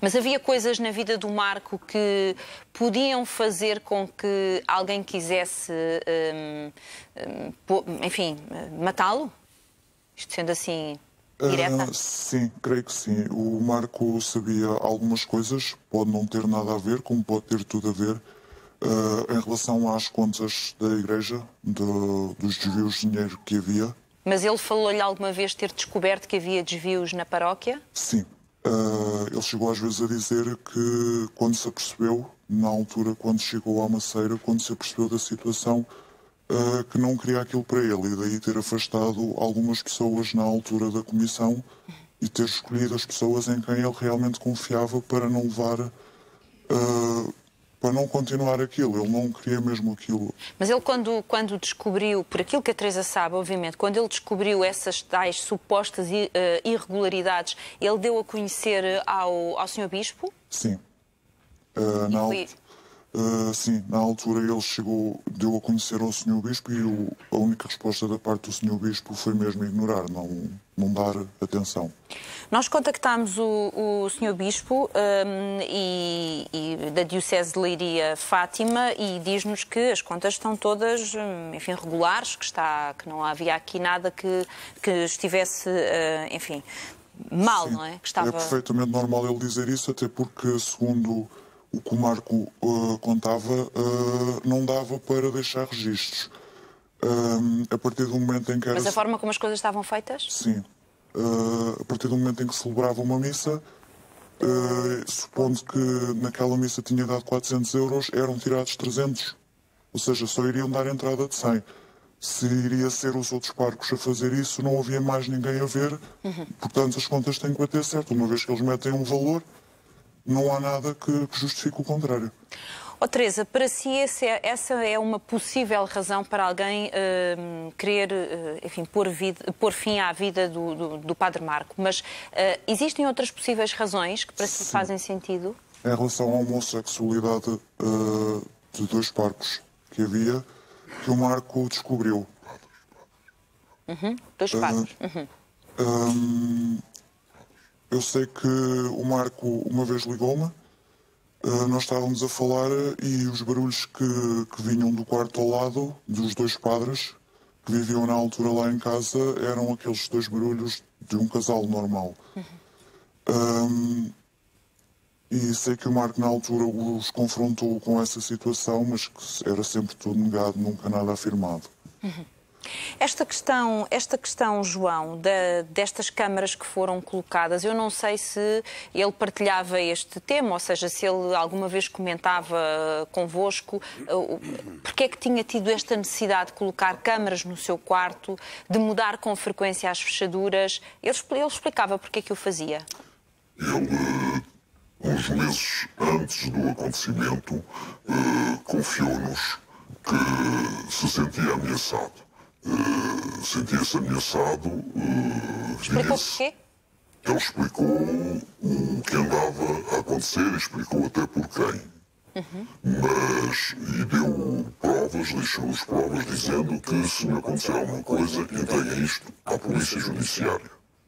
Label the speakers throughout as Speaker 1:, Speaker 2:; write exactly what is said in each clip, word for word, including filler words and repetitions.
Speaker 1: Mas havia coisas na vida do Marco que podiam fazer com que alguém quisesse, hum, hum, enfim, matá-lo? Isto sendo assim, direta?
Speaker 2: Uh, sim, creio que sim. O Marco sabia algumas coisas, pode não ter nada a ver, como pode ter tudo a ver, uh, em relação às contas da Igreja, de, dos desvios de dinheiro que havia.
Speaker 1: Mas ele falou-lhe alguma vez ter descoberto que havia desvios na paróquia?
Speaker 2: Sim. Uh, ele chegou às vezes a dizer que, quando se apercebeu, na altura, quando chegou à Maceira, quando se apercebeu da situação, Uh, que não queria aquilo para ele, e daí ter afastado algumas pessoas na altura da comissão e ter escolhido as pessoas em quem ele realmente confiava para não levar, uh, para não continuar aquilo. Ele não queria mesmo aquilo.
Speaker 1: Mas ele, quando, quando descobriu, por aquilo que a Teresa sabe, obviamente, quando ele descobriu essas tais supostas uh, irregularidades, ele deu a conhecer ao, ao senhor Bispo?
Speaker 2: Sim. Uh, na
Speaker 1: foi...
Speaker 2: Uh, sim, na altura ele chegou, deu a conhecer ao senhor Bispo e o, a única resposta da parte do senhor Bispo foi mesmo ignorar, não, não dar atenção.
Speaker 1: Nós contactámos o, o senhor Bispo um, e, e da Diocese de Leiria Fátima e diz-nos que as contas estão todas, enfim, regulares, que, está, que não havia aqui nada que, que estivesse, uh, enfim, mal,
Speaker 2: sim,
Speaker 1: não é? Que estava...
Speaker 2: É perfeitamente normal ele dizer isso, até porque, segundo o que o Marco uh, contava, uh, não dava para deixar registros. Uh, a partir do momento em que era...
Speaker 1: Mas a forma como as coisas estavam feitas?
Speaker 2: Sim. Uh, a partir do momento em que celebrava uma missa, uh, supondo que naquela missa tinha dado quatrocentos euros, eram tirados trezentos. Ou seja, só iriam dar entrada de cem. Se iria ser os outros parcos a fazer isso, não havia mais ninguém a ver. Uhum. Portanto, as contas têm que bater certo. Uma vez que eles metem um valor, não há nada que, que justifique o contrário.
Speaker 1: Oh, Teresa, para si esse é, essa é uma possível razão para alguém uh, querer, uh, enfim, pôr, vida, pôr fim à vida do, do, do Padre Marco, mas uh, existem outras possíveis razões que para si fazem sentido?
Speaker 2: Em relação à homossexualidade uh, de dois parcos que havia, que o Marco descobriu.
Speaker 1: Uhum. Dois parcos. Uhum.
Speaker 2: Um, Eu sei que o Marco uma vez ligou-me, uh, nós estávamos a falar e os barulhos que, que vinham do quarto ao lado, dos dois padres, que viviam na altura lá em casa, eram aqueles dois barulhos de um casal normal. Uhum. Um, e sei que o Marco na altura os confrontou com essa situação, mas que era sempre tudo negado, nunca nada afirmado.
Speaker 1: Uhum. Esta questão, esta questão, João, da, destas câmaras que foram colocadas, eu não sei se ele partilhava este tema, ou seja, se ele alguma vez comentava convosco, porque é que tinha tido esta necessidade de colocar câmaras no seu quarto, de mudar com frequência as fechaduras. Ele, ele explicava porque é que o fazia.
Speaker 3: Ele, uns meses antes do acontecimento, confiou-nos que se sentia ameaçado. Uh, sentia-se ameaçado. Uh,
Speaker 1: Explicou porquê?
Speaker 3: Ele explicou o que andava a acontecer, explicou até por quem. Uhum. Mas, e deu provas, deixou-nos provas dizendo que se me acontecer alguma coisa, entreguem isto à Polícia Judiciária.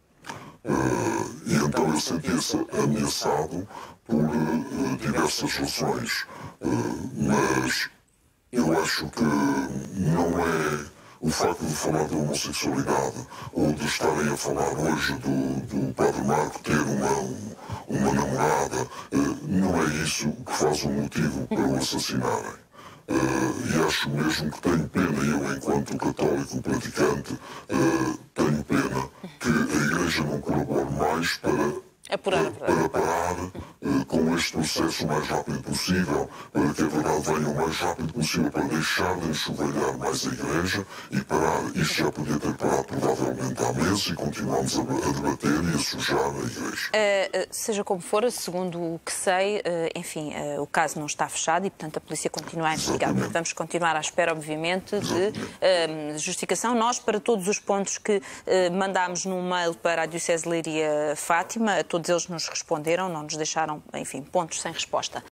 Speaker 3: Uh, e então ele sentia-se ameaçado por uh, diversas razões. Uh, mas eu acho que não é o facto de falar da homossexualidade ou de estarem a falar hoje do, do Padre Marco ter uma, uma namorada, não é isso que faz um motivo para o assassinarem. E acho mesmo que tenho pena, eu enquanto católico praticante, tenho pena que a Igreja não colabore mais para
Speaker 1: Apurar,
Speaker 3: para parar uh, com este processo o mais rápido possível, para que a verdade venha o mais rápido possível, para deixar de enxovalhar mais a Igreja e parar. Isto já podia ter parado provavelmente há meses e continuamos a, a debater e a sujar a Igreja.
Speaker 1: Uh, uh, seja como for, segundo o que sei, uh, enfim, uh, o caso não está fechado e, portanto, a polícia continua a investigar. Exatamente. Vamos continuar à espera, obviamente, de uh, justificação. Nós, para todos os pontos que uh, mandámos num mail para a Diocese de Leiria Fátima, todos eles nos responderam, não nos deixaram, enfim, pontos sem resposta.